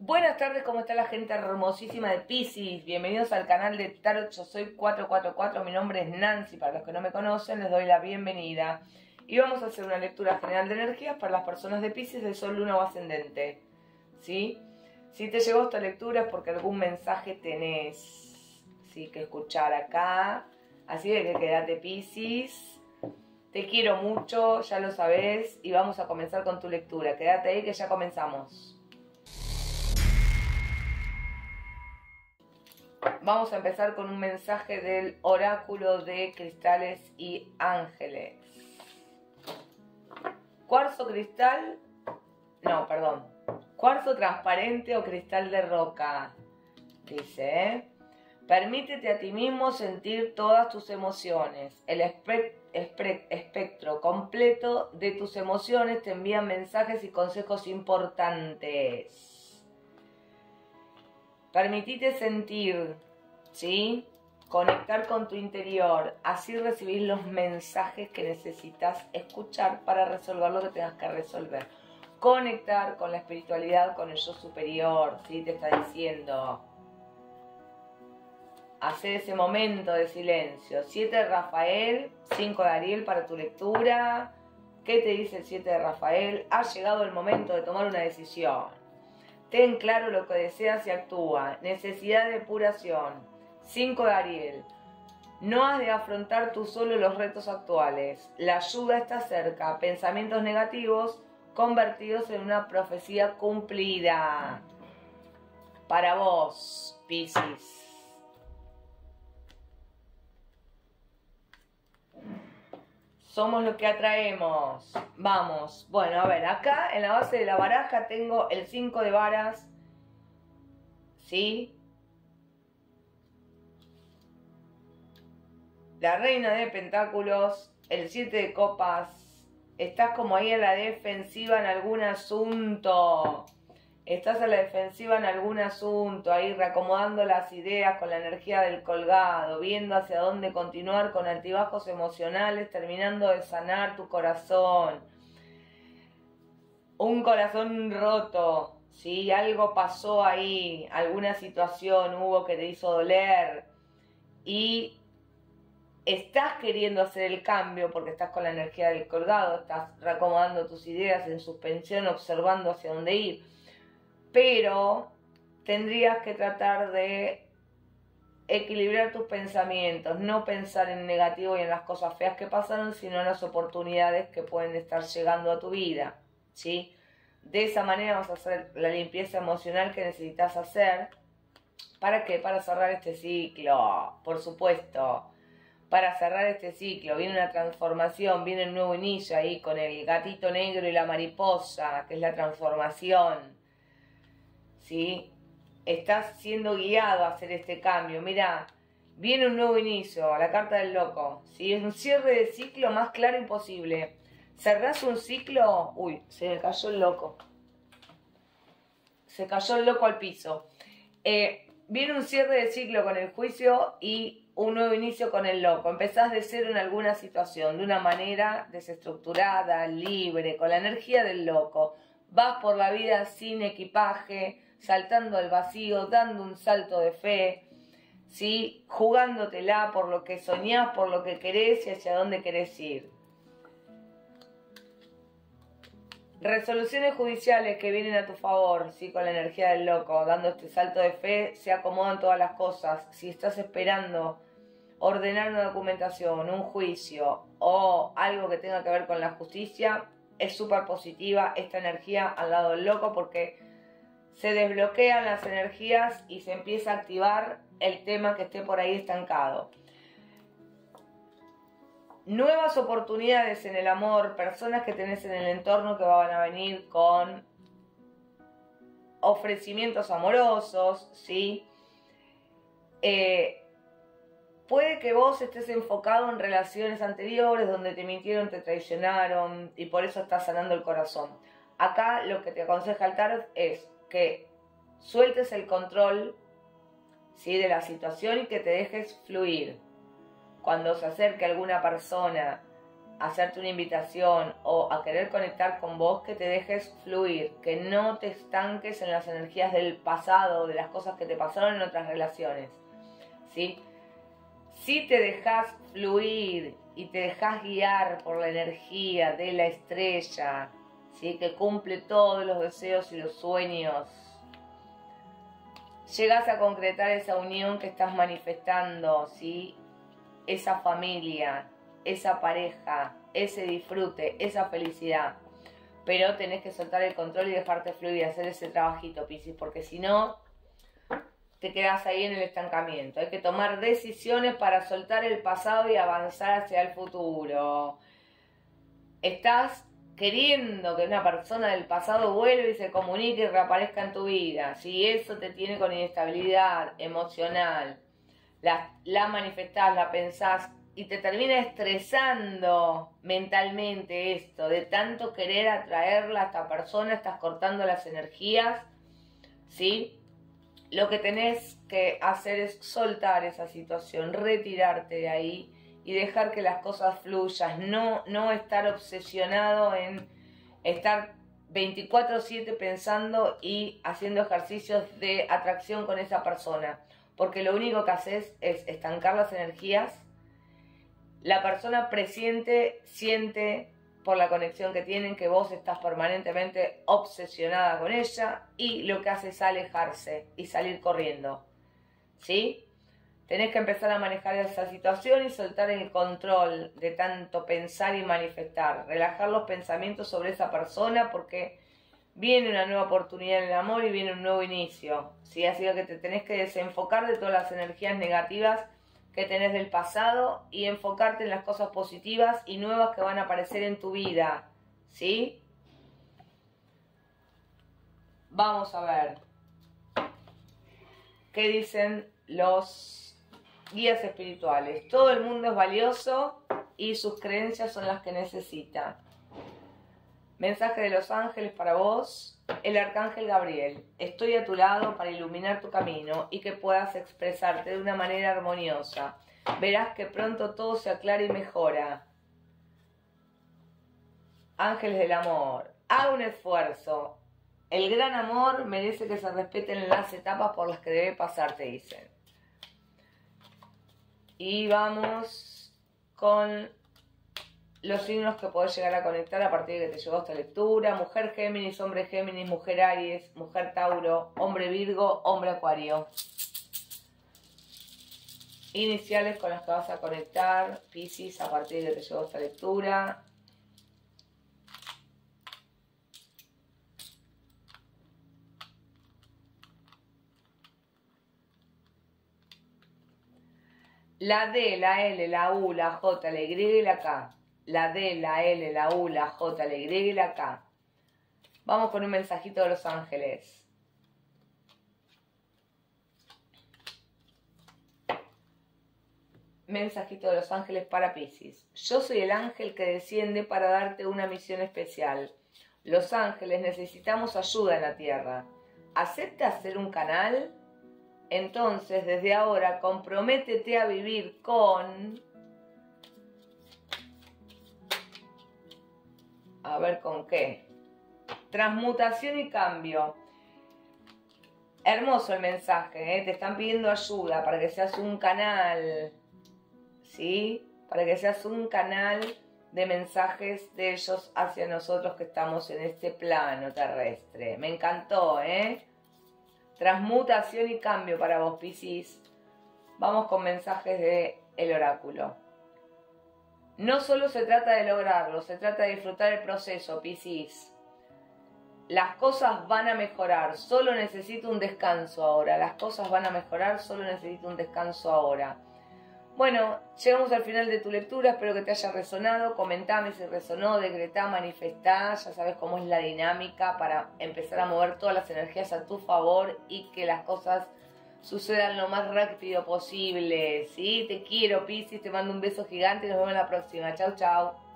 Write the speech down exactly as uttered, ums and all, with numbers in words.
Buenas tardes, ¿cómo está la gente hermosísima de Piscis? Bienvenidos al canal de Tarot, yo soy cuatro cuatro cuatro, mi nombre es Nancy, para los que no me conocen les doy la bienvenida. Y vamos a hacer una lectura general de energías para las personas de Piscis de Sol, Luna o Ascendente. ¿Sí? Si te llegó esta lectura es porque algún mensaje tenés, ¿sí?, que escuchar acá. Así de que quédate, Piscis. Te quiero mucho, ya lo sabés, y vamos a comenzar con tu lectura. Quédate ahí que ya comenzamos. Vamos a empezar con un mensaje del oráculo de cristales y ángeles. Cuarzo cristal, no, perdón, cuarzo transparente o cristal de roca. Dice, ¿eh? Permítete a ti mismo sentir todas tus emociones. El espe espe espectro completo de tus emociones te envía mensajes y consejos importantes. Permitite sentir, ¿sí? Conectar con tu interior. Así recibir los mensajes que necesitas escuchar para resolver lo que tengas que resolver. Conectar con la espiritualidad, con el yo superior, ¿sí? Te está diciendo. Hacer ese momento de silencio. siete de Rafael, cinco de Ariel para tu lectura. ¿Qué te dice el siete de Rafael? Ha llegado el momento de tomar una decisión. Ten claro lo que deseas y actúa. Necesidad de depuración. cinco de Ariel. No has de afrontar tú solo los retos actuales. La ayuda está cerca. Pensamientos negativos convertidos en una profecía cumplida. Para vos, Piscis. Somos lo que atraemos. Vamos. Bueno, a ver, acá en la base de la baraja tengo el cinco de varas. ¿Sí? La reina de pentáculos. El siete de copas. Estás como ahí a la defensiva en algún asunto. Estás a la defensiva en algún asunto. Ahí reacomodando las ideas con la energía del colgado. Viendo hacia dónde continuar con altibajos emocionales. Terminando de sanar tu corazón. Un corazón roto. ¿Sí? Algo pasó ahí. Alguna situación hubo que te hizo doler. Y estás queriendo hacer el cambio porque estás con la energía del colgado. Estás reacomodando tus ideas en suspensión. Observando hacia dónde ir. Pero tendrías que tratar de equilibrar tus pensamientos, no pensar en negativo y en las cosas feas que pasaron, sino en las oportunidades que pueden estar llegando a tu vida, ¿sí? De esa manera vas a hacer la limpieza emocional que necesitas hacer. ¿Para qué? Para cerrar este ciclo, por supuesto. Para cerrar este ciclo, viene una transformación, viene un nuevo inicio ahí con el gatito negro y la mariposa, que es la transformación. ¿Sí? Estás siendo guiado a hacer este cambio. Mira, viene un nuevo inicio, la carta del loco. ¿Sí? Es un cierre de ciclo más claro imposible. Cerrás un ciclo... Uy, se me cayó el loco. Se cayó el loco al piso. Eh, viene un cierre de ciclo con el juicio y un nuevo inicio con el loco. Empezás de cero en alguna situación, de una manera desestructurada, libre, con la energía del loco. Vas por la vida sin equipaje, saltando al vacío, dando un salto de fe, ¿sí? Jugándotela por lo que soñás, por lo que querés y hacia dónde querés ir. Resoluciones judiciales que vienen a tu favor, ¿sí? Con la energía del loco, dando este salto de fe, se acomodan todas las cosas. Si estás esperando ordenar una documentación, un juicio o algo que tenga que ver con la justicia, es súper positiva esta energía al lado del loco porque se desbloquean las energías y se empieza a activar el tema que esté por ahí estancado. Nuevas oportunidades en el amor, personas que tenés en el entorno que van a venir con ofrecimientos amorosos, ¿sí? Eh, puede que vos estés enfocado en relaciones anteriores donde te mintieron, te traicionaron y por eso estás sanando el corazón. Acá lo que te aconseja el tarot es que sueltes el control, ¿sí?, de la situación y que te dejes fluir. Cuando se acerque alguna persona hacerte una invitación o a querer conectar con vos, que te dejes fluir, que no te estanques en las energías del pasado, de las cosas que te pasaron en otras relaciones, ¿sí? Si te dejas fluir y te dejas guiar por la energía de la estrella, ¿sí? Que cumple todos los deseos y los sueños, llegas a concretar esa unión que estás manifestando, ¿sí? Esa familia, esa pareja, ese disfrute, esa felicidad. Pero tenés que soltar el control y dejarte fluir, hacer ese trabajito, Piscis, porque si no, te quedas ahí en el estancamiento. Hay que tomar decisiones para soltar el pasado y avanzar hacia el futuro. Estás queriendo que una persona del pasado vuelva y se comunique y reaparezca en tu vida. Si eso te tiene con inestabilidad emocional, la, la manifestás, la pensás y te termina estresando mentalmente esto, de tanto querer atraerla a esta persona, estás cortando las energías, ¿sí? Lo que tenés que hacer es soltar esa situación, retirarte de ahí y dejar que las cosas fluyan, no, no estar obsesionado en estar veinticuatro siete pensando y haciendo ejercicios de atracción con esa persona, porque lo único que haces es estancar las energías. La persona presiente, siente por la conexión que tienen que vos estás permanentemente obsesionada con ella y lo que hace es alejarse y salir corriendo, ¿sí? Tenés que empezar a manejar esa situación y soltar el control de tanto pensar y manifestar. Relajar los pensamientos sobre esa persona porque viene una nueva oportunidad en el amor y viene un nuevo inicio, ¿sí? Así que te tenés que desenfocar de todas las energías negativas que tenés del pasado y enfocarte en las cosas positivas y nuevas que van a aparecer en tu vida, ¿sí? Vamos a ver qué dicen los guías espirituales. Todo el mundo es valioso y sus creencias son las que necesita. Mensaje de los ángeles para vos. El arcángel Gabriel: estoy a tu lado para iluminar tu camino y que puedas expresarte de una manera armoniosa. Verás que pronto todo se aclara y mejora. Ángeles del amor: haga un esfuerzo. El gran amor merece que se respeten las etapas por las que debe pasar, te dicen. Y vamos con los signos que podés llegar a conectar a partir de que te llegó esta lectura. Mujer Géminis, hombre Géminis, mujer Aries, mujer Tauro, hombre Virgo, hombre Acuario. Iniciales con las que vas a conectar, Piscis, a partir de que te llegó esta lectura. La D, la L, la U, la J, la Y y la K. La D, la L, la U, la J, la Y y la K. Vamos con un mensajito de los ángeles. Mensajito de los ángeles para Piscis. Yo soy el ángel que desciende para darte una misión especial. Los ángeles necesitamos ayuda en la tierra. ¿Aceptas ser un canal? Entonces, desde ahora, comprométete a vivir con... A ver con qué. Transmutación y cambio. Hermoso el mensaje, ¿eh? Te están pidiendo ayuda para que seas un canal, ¿sí? Para que seas un canal de mensajes de ellos hacia nosotros que estamos en este plano terrestre. Me encantó, ¿eh? Transmutación y cambio para vos, Piscis. Vamos con mensajes de el oráculo. No solo se trata de lograrlo, se trata de disfrutar el proceso, Piscis. Las cosas van a mejorar, solo necesito un descanso ahora. Las cosas van a mejorar, solo necesito un descanso ahora. Bueno, llegamos al final de tu lectura, espero que te haya resonado. Comentame si resonó, decretá, manifestá, ya sabes cómo es la dinámica para empezar a mover todas las energías a tu favor y que las cosas sucedan lo más rápido posible, ¿sí? Te quiero, Piscis, te mando un beso gigante y nos vemos la próxima. Chau, chau.